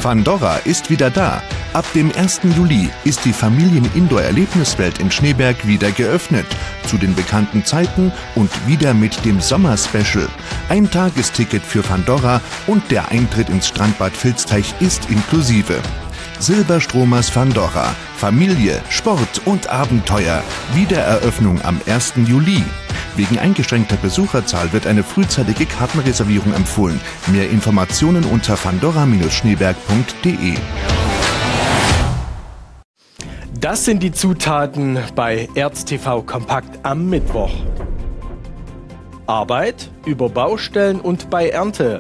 Fandorra ist wieder da. Ab dem 1. Juli ist die Familien-Indoor-Erlebniswelt in Schneeberg wieder geöffnet. Zu den bekannten Zeiten und wieder mit dem Sommer-Special. Ein Tagesticket für Fandorra und der Eintritt ins Strandbad Vilsteich ist inklusive. Silberstromers Fandorra. Familie, Sport und Abenteuer. Wiedereröffnung am 1. Juli. Wegen eingeschränkter Besucherzahl wird eine frühzeitige Kartenreservierung empfohlen. Mehr Informationen unter fandorra-schneeberg.de. Das sind die Zutaten bei ErzTV Kompakt am Mittwoch. Arbeit, über Baustellen und bei Ernte.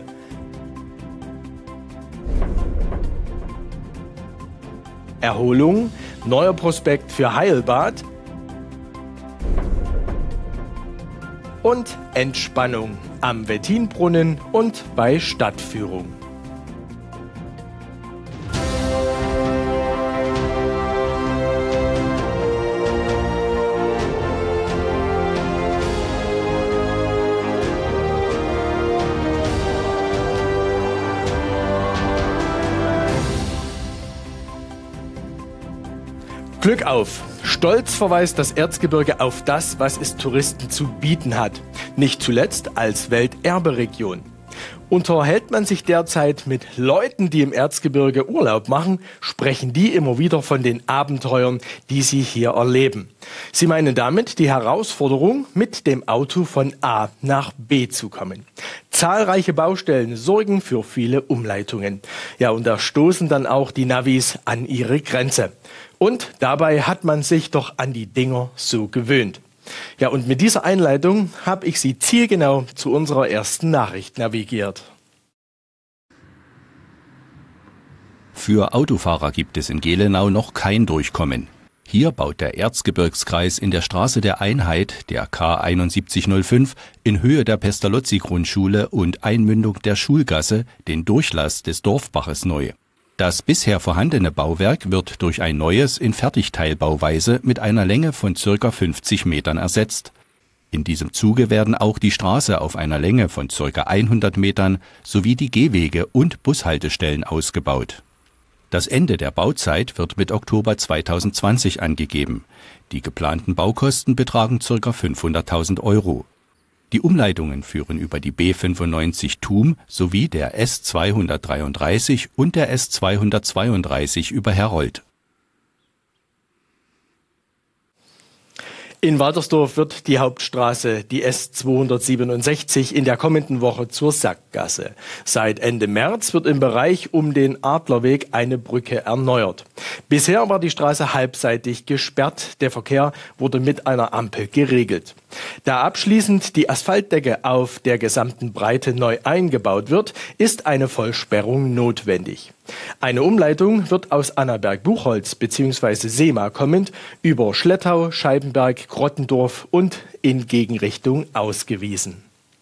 Erholung, neuer Prospekt für Heilbad. Und Entspannung am Wettinbrunnen und bei Stadtführung. Glück auf! Stolz verweist das Erzgebirge auf das, was es Touristen zu bieten hat. Nicht zuletzt als Welterberegion. Unterhält man sich derzeit mit Leuten, die im Erzgebirge Urlaub machen, sprechen die immer wieder von den Abenteuern, die sie hier erleben. Sie meinen damit die Herausforderung, mit dem Auto von A nach B zu kommen. Zahlreiche Baustellen sorgen für viele Umleitungen. Ja, und da stoßen dann auch die Navis an ihre Grenze. Und dabei hat man sich doch an die Dinger so gewöhnt. Ja, und mit dieser Einleitung habe ich Sie zielgenau zu unserer ersten Nachricht navigiert. Für Autofahrer gibt es in Gelenau noch kein Durchkommen. Hier baut der Erzgebirgskreis in der Straße der Einheit, der K 7105, in Höhe der Pestalozzi-Grundschule und Einmündung der Schulgasse den Durchlass des Dorfbaches neu. Das bisher vorhandene Bauwerk wird durch ein neues in Fertigteilbauweise mit einer Länge von ca. 50 Metern ersetzt. In diesem Zuge werden auch die Straße auf einer Länge von ca. 100 Metern sowie die Gehwege und Bushaltestellen ausgebaut. Das Ende der Bauzeit wird mit Oktober 2020 angegeben. Die geplanten Baukosten betragen ca. 500.000 Euro. Die Umleitungen führen über die B95 Thum sowie der S233 und der S232 über Herold. In Waltersdorf wird die Hauptstraße, die S267, in der kommenden Woche zur Sackgasse. Seit Ende März wird im Bereich um den Adlerweg eine Brücke erneuert. Bisher war die Straße halbseitig gesperrt. Der Verkehr wurde mit einer Ampel geregelt. Da abschließend die Asphaltdecke auf der gesamten Breite neu eingebaut wird, ist eine Vollsperrung notwendig. Eine Umleitung wird aus Annaberg-Buchholz bzw. Sehma kommend über Schlettau, Scheibenberg, Grottendorf und in Gegenrichtung ausgewiesen.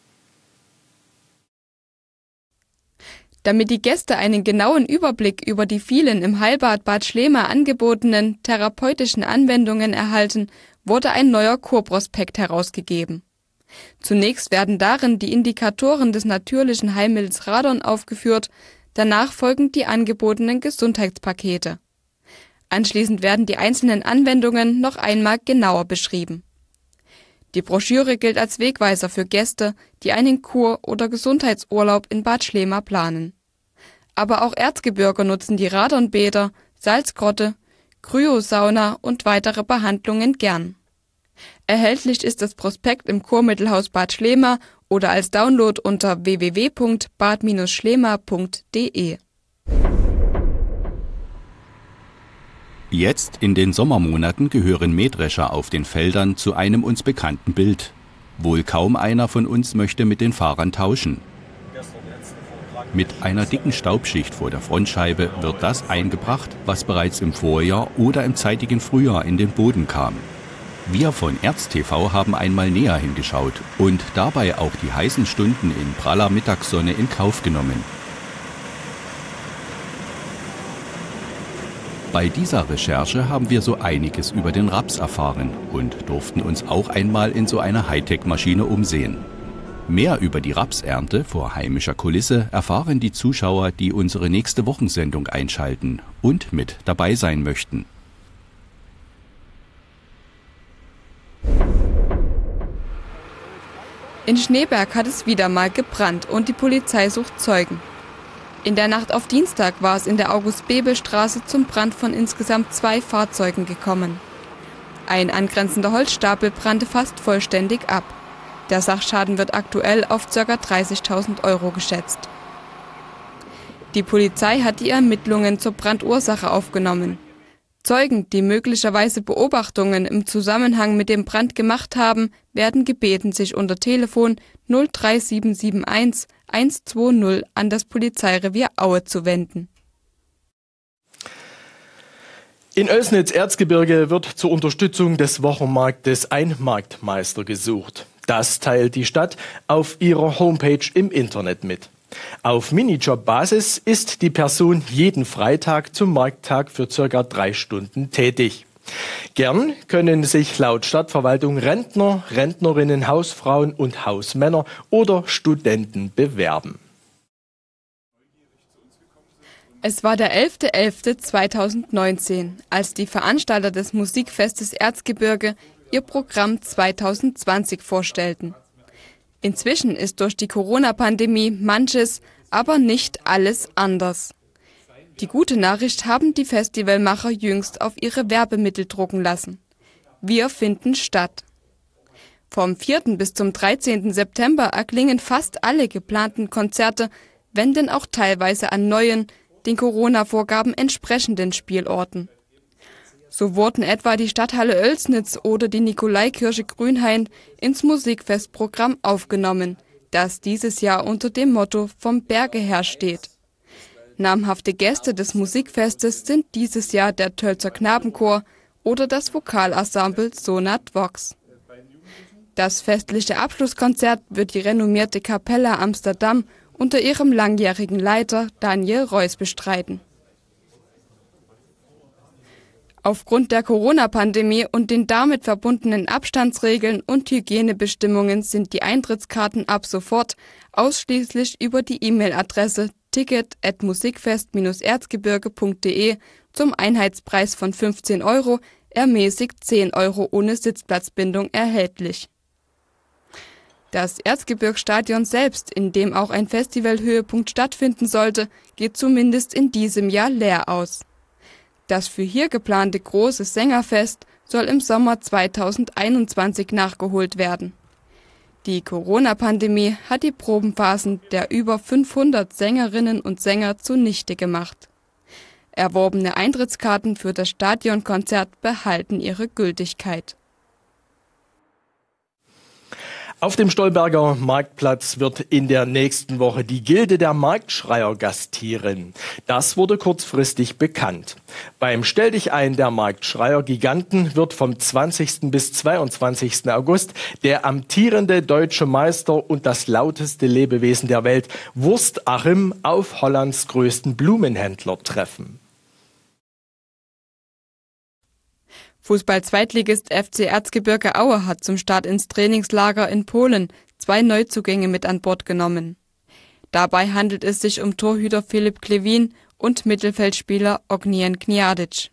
Damit die Gäste einen genauen Überblick über die vielen im Heilbad Bad Schlema angebotenen therapeutischen Anwendungen erhalten, wurde ein neuer Kurprospekt herausgegeben. Zunächst werden darin die Indikatoren des natürlichen Heilmittels Radon aufgeführt, danach folgen die angebotenen Gesundheitspakete. Anschließend werden die einzelnen Anwendungen noch einmal genauer beschrieben. Die Broschüre gilt als Wegweiser für Gäste, die einen Kur- oder Gesundheitsurlaub in Bad Schlema planen. Aber auch Erzgebirger nutzen die Radonbäder, Salzgrotte, Kryosauna und weitere Behandlungen gern. Erhältlich ist das Prospekt im Kurmittelhaus Bad Schlema oder als Download unter www.bad-schlema.de. Jetzt in den Sommermonaten gehören Mähdrescher auf den Feldern zu einem uns bekannten Bild. Wohl kaum einer von uns möchte mit den Fahrern tauschen. Mit einer dicken Staubschicht vor der Frontscheibe wird das eingebracht, was bereits im Vorjahr oder im zeitigen Frühjahr in den Boden kam. Wir von ErzTV haben einmal näher hingeschaut und dabei auch die heißen Stunden in praller Mittagssonne in Kauf genommen. Bei dieser Recherche haben wir so einiges über den Raps erfahren und durften uns auch einmal in so einer Hightech-Maschine umsehen. Mehr über die Rapsernte vor heimischer Kulisse erfahren die Zuschauer, die unsere nächste Wochensendung einschalten und mit dabei sein möchten. In Schneeberg hat es wieder mal gebrannt und die Polizei sucht Zeugen. In der Nacht auf Dienstag war es in der August-Bebel-Straße zum Brand von insgesamt 2 Fahrzeugen gekommen. Ein angrenzender Holzstapel brannte fast vollständig ab. Der Sachschaden wird aktuell auf ca. 30.000 € geschätzt. Die Polizei hat die Ermittlungen zur Brandursache aufgenommen. Zeugen, die möglicherweise Beobachtungen im Zusammenhang mit dem Brand gemacht haben, werden gebeten, sich unter Telefon 03771 120 an das Polizeirevier Aue zu wenden. In Oelsnitz-Erzgebirge wird zur Unterstützung des Wochenmarktes ein Marktmeister gesucht. Das teilt die Stadt auf ihrer Homepage im Internet mit. Auf Minijob-Basis ist die Person jeden Freitag zum Markttag für ca. 3 Stunden tätig. Gern können sich laut Stadtverwaltung Rentner, Rentnerinnen, Hausfrauen und Hausmänner oder Studenten bewerben. Es war der 11.11.2019, als die Veranstalter des Musikfestes Erzgebirge ihr Programm 2020 vorstellten. Inzwischen ist durch die Corona-Pandemie manches, aber nicht alles anders. Die gute Nachricht haben die Festivalmacher jüngst auf ihre Werbemittel drucken lassen. Wir finden statt. Vom 4. bis zum 13. September erklingen fast alle geplanten Konzerte, wenn denn auch teilweise an neuen, den Corona-Vorgaben entsprechenden Spielorten. So wurden etwa die Stadthalle Oelsnitz oder die Nikolaikirche Grünhain ins Musikfestprogramm aufgenommen, das dieses Jahr unter dem Motto „Vom Berge her" steht. Namhafte Gäste des Musikfestes sind dieses Jahr der Tölzer Knabenchor oder das Vokalensemble Sonat Vox. Das festliche Abschlusskonzert wird die renommierte Kapella Amsterdam unter ihrem langjährigen Leiter Daniel Reuss bestreiten. Aufgrund der Corona-Pandemie und den damit verbundenen Abstandsregeln und Hygienebestimmungen sind die Eintrittskarten ab sofort ausschließlich über die E-Mail-Adresse ticket@musikfest-erzgebirge.de zum Einheitspreis von 15 €, ermäßigt 10 € ohne Sitzplatzbindung erhältlich. Das Erzgebirgsstadion selbst, in dem auch ein Festivalhöhepunkt stattfinden sollte, geht zumindest in diesem Jahr leer aus. Das für hier geplante große Sängerfest soll im Sommer 2021 nachgeholt werden. Die Corona-Pandemie hat die Probenphasen der über 500 Sängerinnen und Sänger zunichte gemacht. Erworbene Eintrittskarten für das Stadionkonzert behalten ihre Gültigkeit. Auf dem Stolberger Marktplatz wird in der nächsten Woche die Gilde der Marktschreier gastieren. Das wurde kurzfristig bekannt. Beim Stell dich ein der Marktschreier Giganten wird vom 20. bis 22. August der amtierende deutsche Meister und das lauteste Lebewesen der Welt, Wurst Achim, auf Hollands größten Blumenhändler treffen. Fußball-Zweitligist FC Erzgebirge Aue hat zum Start ins Trainingslager in Polen 2 Neuzugänge mit an Bord genommen. Dabei handelt es sich um Torhüter Filip Klevin und Mittelfeldspieler Ognjen Kniadic.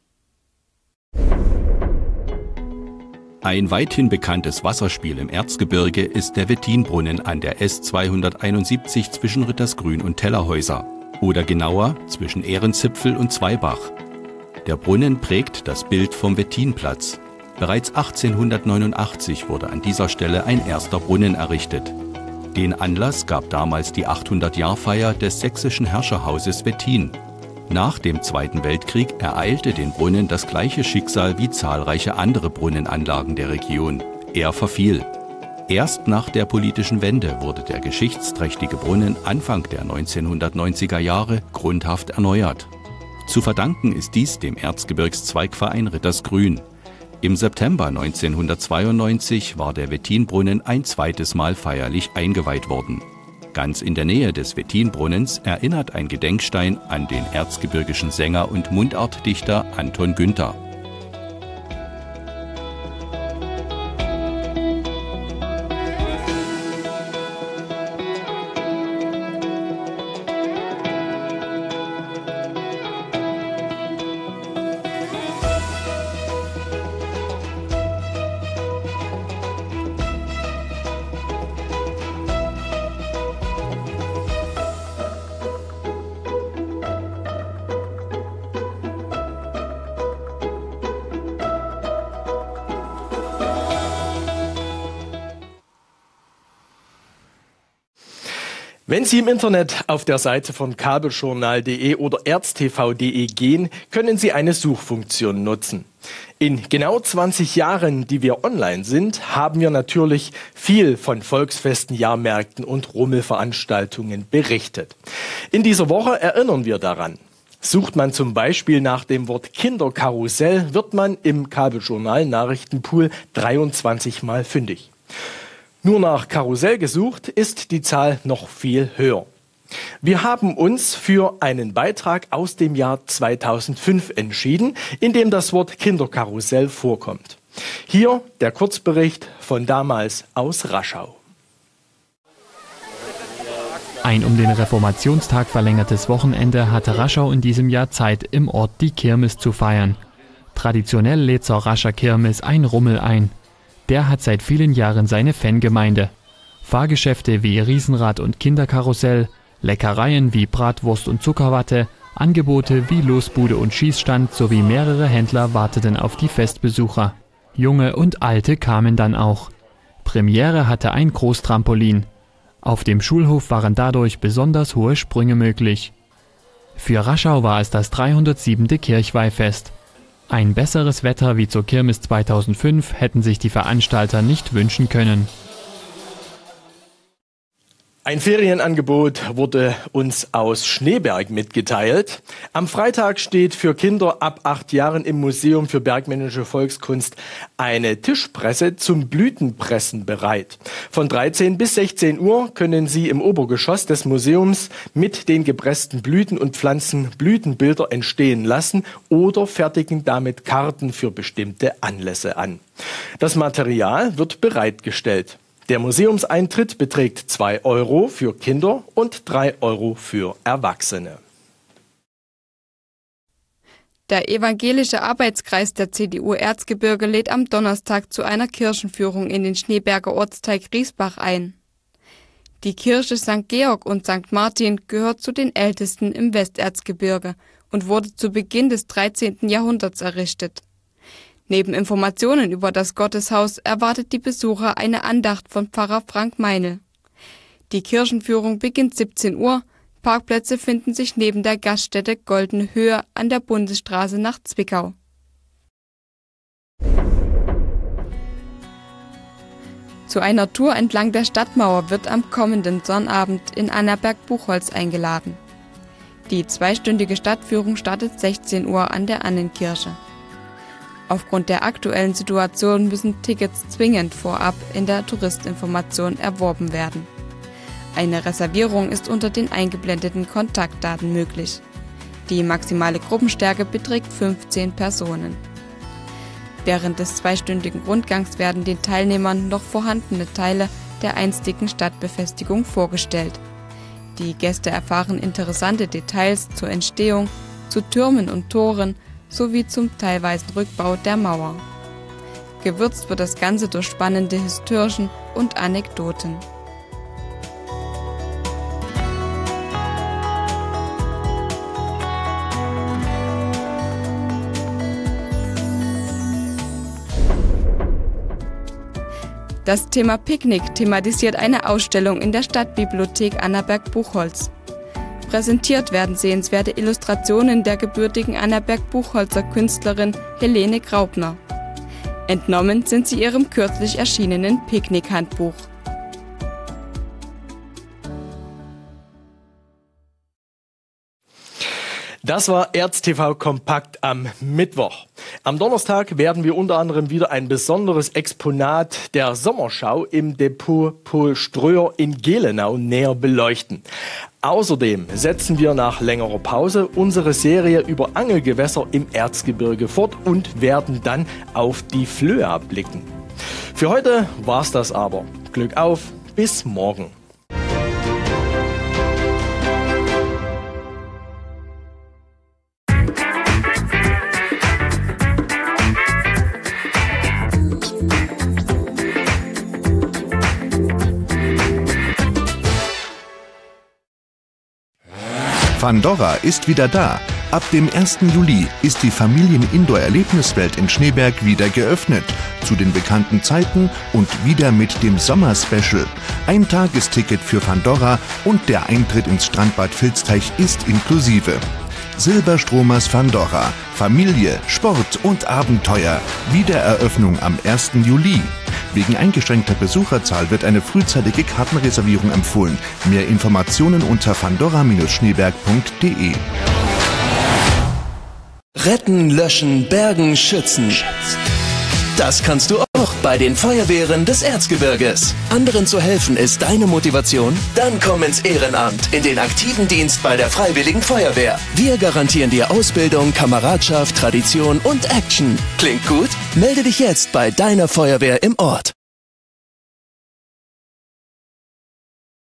Ein weithin bekanntes Wasserspiel im Erzgebirge ist der Wettinbrunnen an der S271 zwischen Rittersgrün und Tellerhäuser. Oder genauer zwischen Ehrenzipfel und Zweibach. Der Brunnen prägt das Bild vom Wettinplatz. Bereits 1889 wurde an dieser Stelle ein erster Brunnen errichtet. Den Anlass gab damals die 800-Jahr-Feier des sächsischen Herrscherhauses Wettin. Nach dem Zweiten Weltkrieg ereilte den Brunnen das gleiche Schicksal wie zahlreiche andere Brunnenanlagen der Region. Er verfiel. Erst nach der politischen Wende wurde der geschichtsträchtige Brunnen Anfang der 1990er Jahre grundhaft erneuert. Zu verdanken ist dies dem Erzgebirgszweigverein Rittersgrün. Im September 1992 war der Wettinbrunnen ein zweites Mal feierlich eingeweiht worden. Ganz in der Nähe des Wettinbrunnens erinnert ein Gedenkstein an den erzgebirgischen Sänger und Mundartdichter Anton Günther. Wenn Sie im Internet auf der Seite von kabeljournal.de oder erztv.de gehen, können Sie eine Suchfunktion nutzen. In genau 20 Jahren, die wir online sind, haben wir natürlich viel von Volksfesten, Jahrmärkten und Rummelveranstaltungen berichtet. In dieser Woche erinnern wir daran. Sucht man zum Beispiel nach dem Wort Kinderkarussell, wird man im Kabeljournal-Nachrichtenpool 23 Mal fündig. Nur nach Karussell gesucht ist die Zahl noch viel höher. Wir haben uns für einen Beitrag aus dem Jahr 2005 entschieden, in dem das Wort Kinderkarussell vorkommt. Hier der Kurzbericht von damals aus Raschau. Ein um den Reformationstag verlängertes Wochenende hatte Raschau in diesem Jahr Zeit, im Ort die Kirmes zu feiern. Traditionell lädt zur Rascher Kirmes ein Rummel ein. Der hat seit vielen Jahren seine Fangemeinde. Fahrgeschäfte wie Riesenrad und Kinderkarussell, Leckereien wie Bratwurst und Zuckerwatte, Angebote wie Losbude und Schießstand sowie mehrere Händler warteten auf die Festbesucher. Junge und Alte kamen dann auch. Premiere hatte ein Großtrampolin. Auf dem Schulhof waren dadurch besonders hohe Sprünge möglich. Für Raschau war es das 307. Kirchweihfest. Ein besseres Wetter wie zur Kirmes 2005 hätten sich die Veranstalter nicht wünschen können. Ein Ferienangebot wurde uns aus Schneeberg mitgeteilt. Am Freitag steht für Kinder ab 8 Jahren im Museum für Bergmännische Volkskunst eine Tischpresse zum Blütenpressen bereit. Von 13 bis 16 Uhr können Sie im Obergeschoss des Museums mit den gepressten Blüten und Pflanzen Blütenbilder entstehen lassen oder fertigen damit Karten für bestimmte Anlässe an. Das Material wird bereitgestellt. Der Museumseintritt beträgt 2 € für Kinder und 3 € für Erwachsene. Der evangelische Arbeitskreis der CDU Erzgebirge lädt am Donnerstag zu einer Kirchenführung in den Schneeberger Ortsteil Griesbach ein. Die Kirche St. Georg und St. Martin gehört zu den ältesten im Westerzgebirge und wurde zu Beginn des 13. Jahrhunderts errichtet. Neben Informationen über das Gotteshaus erwartet die Besucher eine Andacht von Pfarrer Frank Meinl. Die Kirchenführung beginnt 17 Uhr. Parkplätze finden sich neben der Gaststätte Goldene Höhe an der Bundesstraße nach Zwickau. Zu einer Tour entlang der Stadtmauer wird am kommenden Sonnabend in Annaberg-Buchholz eingeladen. Die 2-stündige Stadtführung startet 16 Uhr an der Annenkirche. Aufgrund der aktuellen Situation müssen Tickets zwingend vorab in der Touristinformation erworben werden. Eine Reservierung ist unter den eingeblendeten Kontaktdaten möglich. Die maximale Gruppenstärke beträgt 15 Personen. Während des 2-stündigen Rundgangs werden den Teilnehmern noch vorhandene Teile der einstigen Stadtbefestigung vorgestellt. Die Gäste erfahren interessante Details zur Entstehung, zu Türmen und Toren, sowie zum teilweisen Rückbau der Mauer. Gewürzt wird das Ganze durch spannende Historien und Anekdoten. Das Thema Picknick thematisiert eine Ausstellung in der Stadtbibliothek Annaberg-Buchholz. Präsentiert werden sehenswerte Illustrationen der gebürtigen Annaberg-Buchholzer Künstlerin Helene Graupner. Entnommen sind sie ihrem kürzlich erschienenen Picknick-Handbuch. Das war ErzTV Kompakt am Mittwoch. Am Donnerstag werden wir unter anderem wieder ein besonderes Exponat der Sommerschau im Depot Pol Ströer in Gelenau näher beleuchten. Außerdem setzen wir nach längerer Pause unsere Serie über Angelgewässer im Erzgebirge fort und werden dann auf die Flöa blicken. Für heute war's das aber. Glück auf, bis morgen. Fandora ist wieder da. Ab dem 1. Juli ist die Familien-Indoor-Erlebniswelt in Schneeberg wieder geöffnet. Zu den bekannten Zeiten und wieder mit dem Sommer-Special. Ein Tagesticket für Fandorra und der Eintritt ins Strandbad Vilsteich ist inklusive. Silberstromers Fandorra. Familie, Sport und Abenteuer. Wiedereröffnung am 1. Juli. Wegen eingeschränkter Besucherzahl wird eine frühzeitige Kartenreservierung empfohlen. Mehr Informationen unter fandorra-schneeberg.de. Retten, löschen, bergen, schützen. Das kannst du auch bei den Feuerwehren des Erzgebirges. Anderen zu helfen ist deine Motivation? Dann komm ins Ehrenamt, in den aktiven Dienst bei der Freiwilligen Feuerwehr. Wir garantieren dir Ausbildung, Kameradschaft, Tradition und Action. Klingt gut? Melde dich jetzt bei deiner Feuerwehr im Ort.